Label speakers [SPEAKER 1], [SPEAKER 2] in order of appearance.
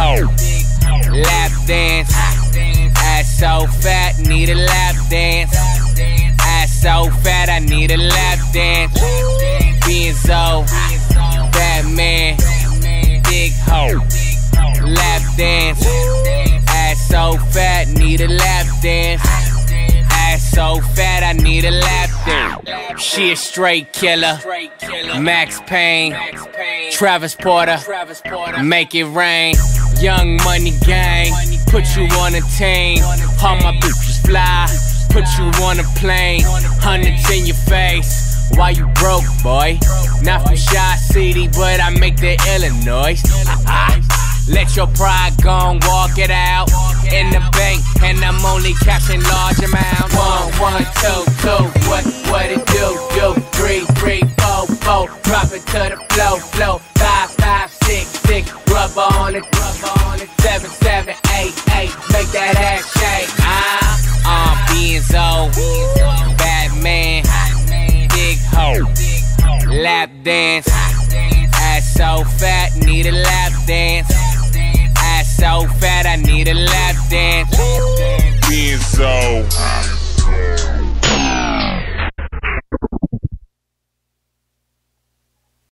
[SPEAKER 1] hoe, lap dance. Ass so fat, need a lap dance. Ass so fat, I need a lap dance. Benzo, Batman, big hoe, lap dance. Ass so fat, need a lap dance. Ass so fat, I need a lap dance. She a straight killer, Max Payne, Travis Porter, make it rain. Young Money Gang, put you on a team. All my bitches fly, put you on a plane. Hundreds in your face, why you broke, boy? Not from Shaw City, but I make the Illinois. Let your pride go, walk it out. In the bank, and I'm only cashing large amounts. 1, 1, 2, 2, what it do? 3, 3, 4, 4, drop it to the flow. 5, 5, 6, 6, rubber on it. 7, 7, 8, 8, make that ass shake. Benzo, Batman, big hoe, lap dance. Ass so fat, need a lap dance. Ass so fat, I need a lap dance.